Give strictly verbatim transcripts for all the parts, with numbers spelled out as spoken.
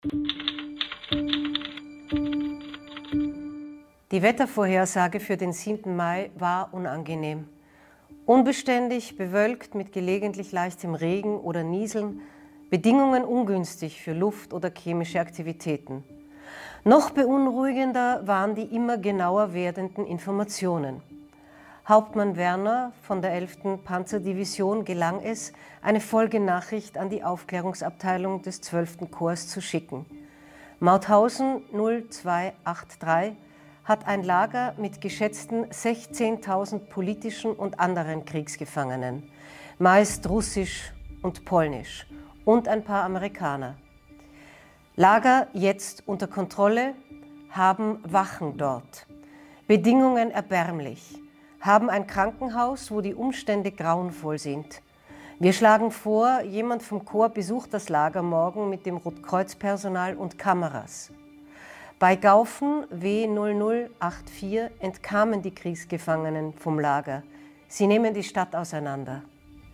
Die Wettervorhersage für den siebten Mai war unangenehm. Unbeständig, bewölkt mit gelegentlich leichtem Regen oder Nieseln, Bedingungen ungünstig für Luft- oder chemische Aktivitäten. Noch beunruhigender waren die immer genauer werdenden Informationen. Hauptmann Werner von der elften Panzerdivision gelang es, eine Folgenachricht an die Aufklärungsabteilung des zwölften Korps zu schicken. Mauthausen null zwei acht drei hat ein Lager mit geschätzten sechzehntausend politischen und anderen Kriegsgefangenen, meist russisch und polnisch, und ein paar Amerikaner. Lager jetzt unter Kontrolle, haben Wachen dort. Bedingungen erbärmlich, haben ein Krankenhaus, wo die Umstände grauenvoll sind. Wir schlagen vor, jemand vom Korps besucht das Lager morgen mit dem Rotkreuzpersonal und Kameras. Bei Gaufen W null null acht vier entkamen die Kriegsgefangenen vom Lager. Sie nehmen die Stadt auseinander.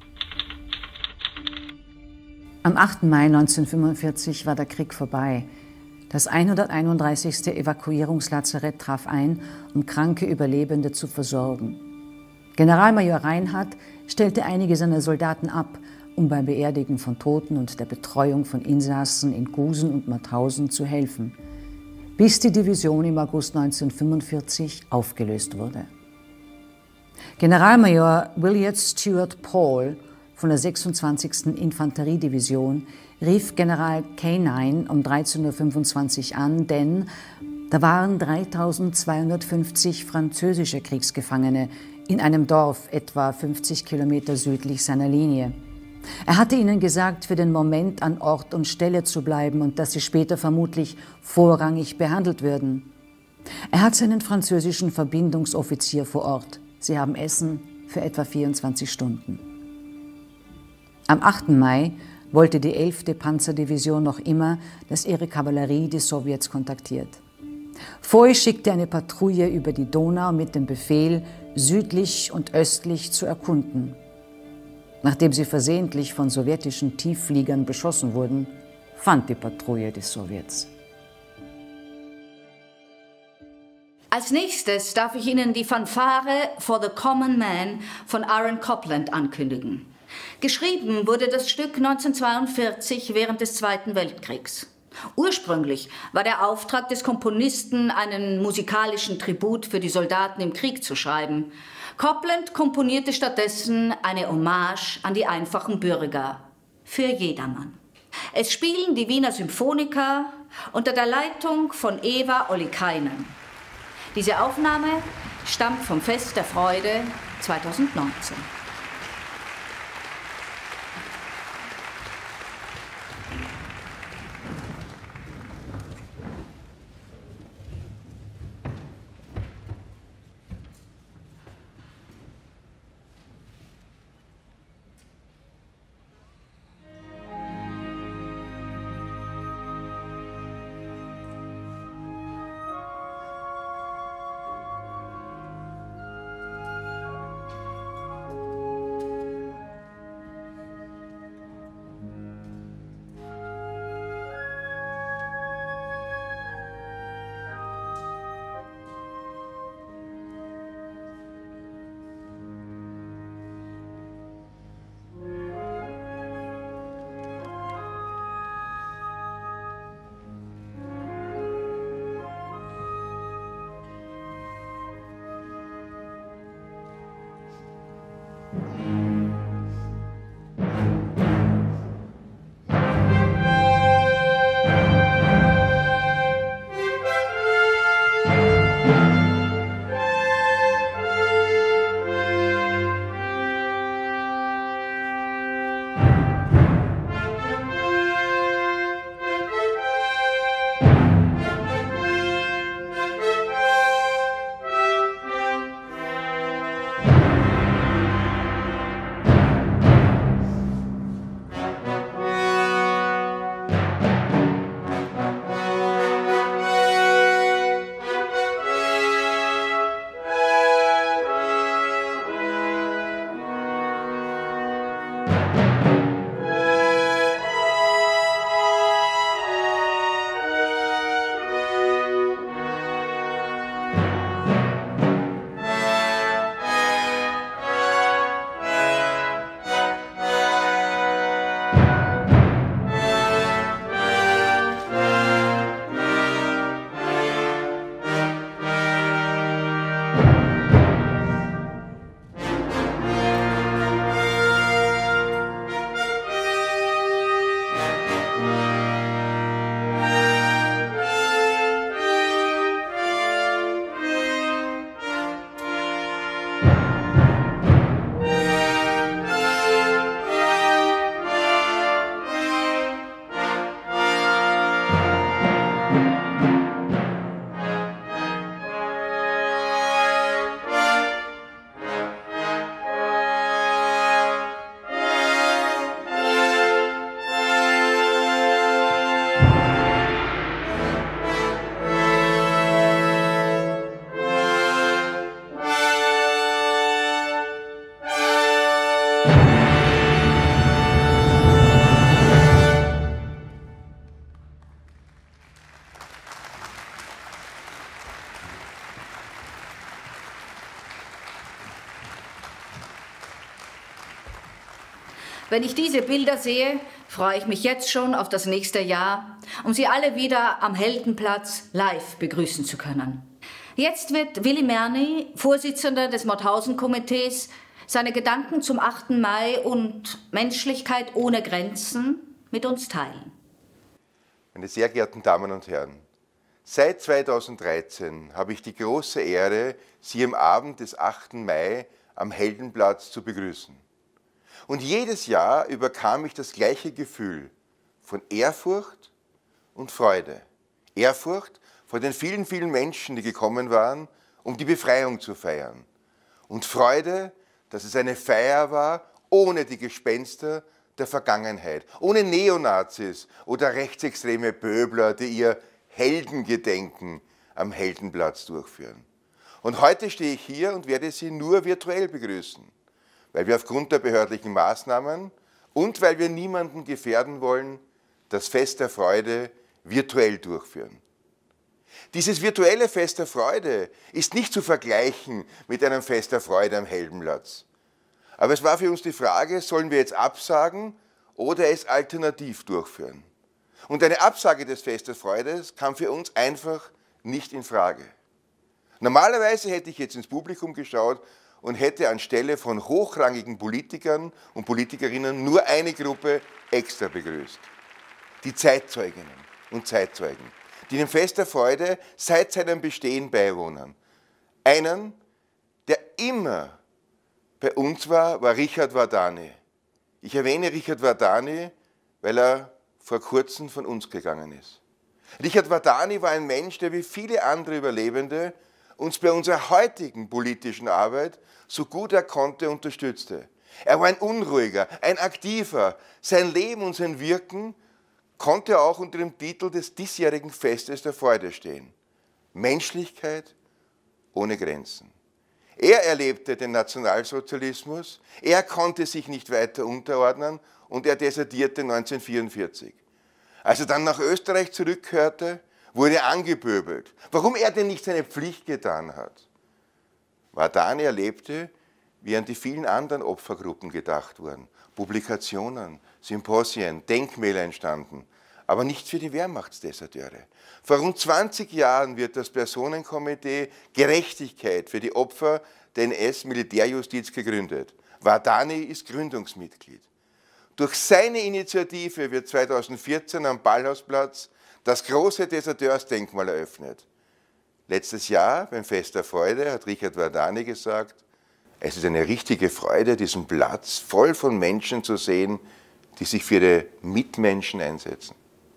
Am achten Mai neunzehnhundertfünfundvierzig war der Krieg vorbei. Das hunderteinunddreißigste Evakuierungslazarett traf ein, um kranke Überlebende zu versorgen. Generalmajor Reinhardt stellte einige seiner Soldaten ab, um beim Beerdigen von Toten und der Betreuung von Insassen in Gusen und Mauthausen zu helfen, bis die Division im August neunzehnhundertfünfundvierzig aufgelöst wurde. Generalmajor William Stuart Paul von der sechsundzwanzigsten Infanteriedivision rief General Canine um dreizehn Uhr fünfundzwanzig an, denn da waren dreitausendzweihundertfünfzig französische Kriegsgefangene in einem Dorf etwa fünfzig Kilometer südlich seiner Linie. Er hatte ihnen gesagt, für den Moment an Ort und Stelle zu bleiben und dass sie später vermutlich vorrangig behandelt würden. Er hat seinen französischen Verbindungsoffizier vor Ort. Sie haben Essen für etwa vierundzwanzig Stunden. Am achten Mai wollte die elfte Panzerdivision noch immer, dass ihre Kavallerie die Sowjets kontaktiert. Foy schickte eine Patrouille über die Donau mit dem Befehl, südlich und östlich zu erkunden. Nachdem sie versehentlich von sowjetischen Tieffliegern beschossen wurden, fand die Patrouille die Sowjets. Als nächstes darf ich Ihnen die Fanfare For the Common Man von Aaron Copland ankündigen. Geschrieben wurde das Stück neunzehnhundertzweiundvierzig während des Zweiten Weltkriegs. Ursprünglich war der Auftrag des Komponisten, einen musikalischen Tribut für die Soldaten im Krieg zu schreiben. Copland komponierte stattdessen eine Hommage an die einfachen Bürger, für jedermann. Es spielen die Wiener Symphoniker unter der Leitung von Eva Ollikainen. Diese Aufnahme stammt vom Fest der Freude zweitausendneunzehn. Wenn ich diese Bilder sehe, freue ich mich jetzt schon auf das nächste Jahr, um Sie alle wieder am Heldenplatz live begrüßen zu können. Jetzt wird Willy Merny, Vorsitzender des Mauthausen-Komitees, seine Gedanken zum achten Mai und Menschlichkeit ohne Grenzen mit uns teilen. Meine sehr geehrten Damen und Herren, seit zweitausenddreizehn habe ich die große Ehre, Sie am Abend des achten Mai am Heldenplatz zu begrüßen. Und jedes Jahr überkam ich das gleiche Gefühl von Ehrfurcht und Freude. Ehrfurcht vor den vielen, vielen Menschen, die gekommen waren, um die Befreiung zu feiern. Und Freude, dass es eine Feier war, ohne die Gespenster der Vergangenheit, ohne Neonazis oder rechtsextreme Pöbler, die ihr Heldengedenken am Heldenplatz durchführen. Und heute stehe ich hier und werde Sie nur virtuell begrüßen, weil wir aufgrund der behördlichen Maßnahmen und weil wir niemanden gefährden wollen, das Fest der Freude virtuell durchführen. Dieses virtuelle Fest der Freude ist nicht zu vergleichen mit einem Fest der Freude am Heldenplatz. Aber es war für uns die Frage, sollen wir jetzt absagen oder es alternativ durchführen? Und eine Absage des Festes der Freude kam für uns einfach nicht in Frage. Normalerweise hätte ich jetzt ins Publikum geschaut und hätte anstelle von hochrangigen Politikern und Politikerinnen nur eine Gruppe extra begrüßt. Die Zeitzeuginnen und Zeitzeugen, die dem Fest der Freude seit seinem Bestehen beiwohnen. Einen, der immer bei uns war, war Richard Vardani. Ich erwähne Richard Vardani, weil er vor kurzem von uns gegangen ist. Richard Vardani war ein Mensch, der wie viele andere Überlebende uns bei unserer heutigen politischen Arbeit so gut er konnte unterstützte. Er war ein Unruhiger, ein Aktiver. Sein Leben und sein Wirken konnte auch unter dem Titel des diesjährigen Festes der Freude stehen. Menschlichkeit ohne Grenzen. Er erlebte den Nationalsozialismus, er konnte sich nicht weiter unterordnen und er desertierte neunzehnhundertvierundvierzig. Als er dann nach Österreich zurückkehrte, wurde er angepöbelt, warum er denn nicht seine Pflicht getan hat. Vardani erlebte, wie an die vielen anderen Opfergruppen gedacht wurden. Publikationen, Symposien, Denkmäler entstanden, aber nicht für die Wehrmachtsdeserteure. Vor rund zwanzig Jahren wird das Personenkomitee Gerechtigkeit für die Opfer der N S-Militärjustiz gegründet. Vardani ist Gründungsmitglied. Durch seine Initiative wird zweitausendvierzehn am Ballhausplatz das große Deserteursdenkmal eröffnet. Letztes Jahr beim Fest der Freude hat Richard Vardani gesagt, es ist eine richtige Freude, diesen Platz voll von Menschen zu sehen, die sich für die Mitmenschen einsetzen.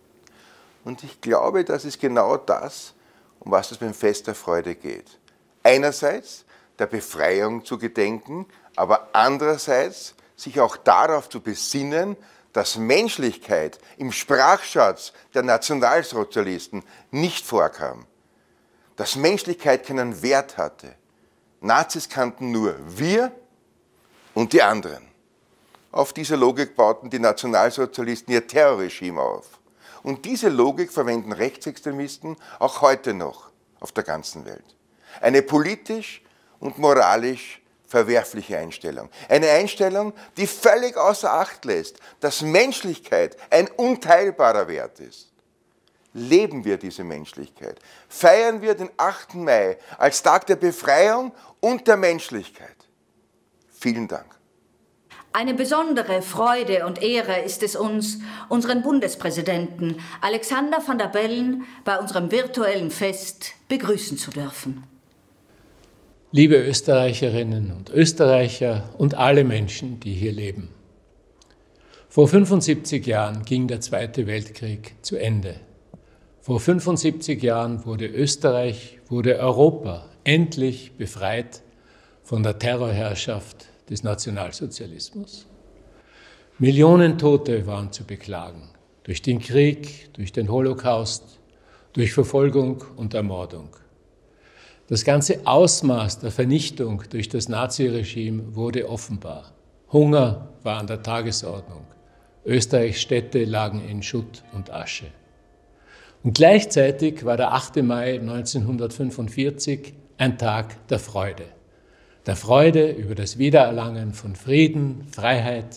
Und ich glaube, das ist genau das, um was es beim Fest der Freude geht. Einerseits der Befreiung zu gedenken, aber andererseits sich auch darauf zu besinnen, dass Menschlichkeit im Sprachschatz der Nationalsozialisten nicht vorkam. Dass Menschlichkeit keinen Wert hatte. Nazis kannten nur wir und die anderen. Auf diese Logik bauten die Nationalsozialisten ihr Terrorregime auf. Und diese Logik verwenden Rechtsextremisten auch heute noch auf der ganzen Welt. Eine politisch und moralisch verwerfliche Einstellung. Eine Einstellung, die völlig außer Acht lässt, dass Menschlichkeit ein unteilbarer Wert ist. Leben wir diese Menschlichkeit. Feiern wir den achten Mai als Tag der Befreiung und der Menschlichkeit. Vielen Dank. Eine besondere Freude und Ehre ist es uns, unseren Bundespräsidenten Alexander Van der Bellen bei unserem virtuellen Fest begrüßen zu dürfen. Liebe Österreicherinnen und Österreicher und alle Menschen, die hier leben. Vor fünfundsiebzig Jahren ging der Zweite Weltkrieg zu Ende. Vor fünfundsiebzig Jahren wurde Österreich, wurde Europa endlich befreit von der Terrorherrschaft des Nationalsozialismus. Millionen Tote waren zu beklagen, durch den Krieg, durch den Holocaust, durch Verfolgung und Ermordung. Das ganze Ausmaß der Vernichtung durch das Naziregime wurde offenbar. Hunger war an der Tagesordnung. Österreichs Städte lagen in Schutt und Asche. Und gleichzeitig war der achte Mai neunzehnhundertfünfundvierzig ein Tag der Freude. Der Freude über das Wiedererlangen von Frieden, Freiheit,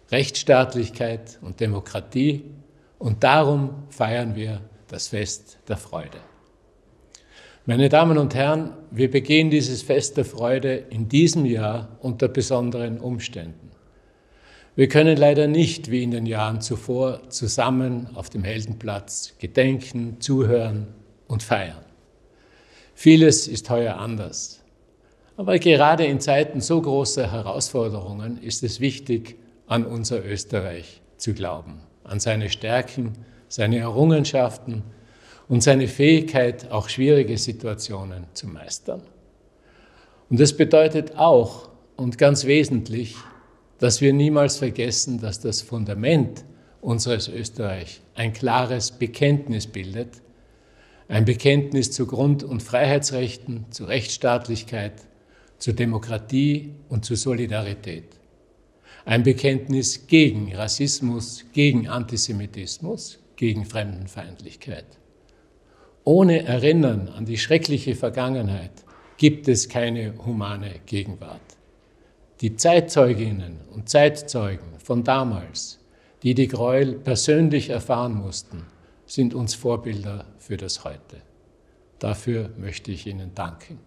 Rechtsstaatlichkeit und Demokratie, und darum feiern wir das Fest der Freude. Meine Damen und Herren, wir begehen dieses Fest der Freude in diesem Jahr unter besonderen Umständen. Wir können leider nicht, wie in den Jahren zuvor, zusammen auf dem Heldenplatz gedenken, zuhören und feiern. Vieles ist heuer anders. Aber gerade in Zeiten so großer Herausforderungen ist es wichtig, an unser Österreich zu glauben, an seine Stärken, seine Errungenschaften und seine Fähigkeit, auch schwierige Situationen zu meistern. Und das bedeutet auch und ganz wesentlich, dass wir niemals vergessen, dass das Fundament unseres Österreich ein klares Bekenntnis bildet, ein Bekenntnis zu Grund- und Freiheitsrechten, zu Rechtsstaatlichkeit, zur Demokratie und zur Solidarität. Ein Bekenntnis gegen Rassismus, gegen Antisemitismus, gegen Fremdenfeindlichkeit. Ohne Erinnern an die schreckliche Vergangenheit gibt es keine humane Gegenwart. Die Zeitzeuginnen und Zeitzeugen von damals, die die Gräuel persönlich erfahren mussten, sind uns Vorbilder für das Heute. Dafür möchte ich Ihnen danken.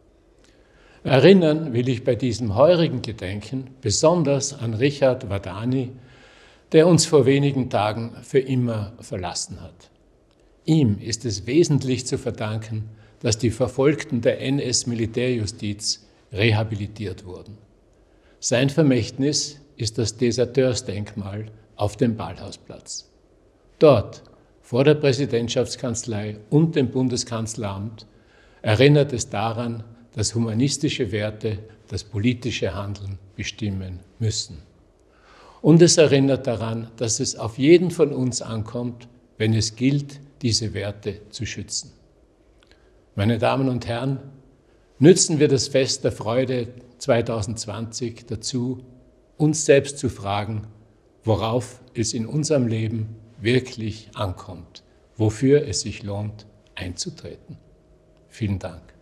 Erinnern will ich bei diesem heurigen Gedenken besonders an Richard Wadani, der uns vor wenigen Tagen für immer verlassen hat. Ihm ist es wesentlich zu verdanken, dass die Verfolgten der N S-Militärjustiz rehabilitiert wurden. Sein Vermächtnis ist das Deserteursdenkmal auf dem Ballhausplatz. Dort, vor der Präsidentschaftskanzlei und dem Bundeskanzleramt, erinnert es daran, dass humanistische Werte das politische Handeln bestimmen müssen. Und es erinnert daran, dass es auf jeden von uns ankommt, wenn es gilt, diese Werte zu schützen. Meine Damen und Herren, nützen wir das Fest der Freude zweitausendzwanzig dazu, uns selbst zu fragen, worauf es in unserem Leben wirklich ankommt, wofür es sich lohnt, einzutreten. Vielen Dank.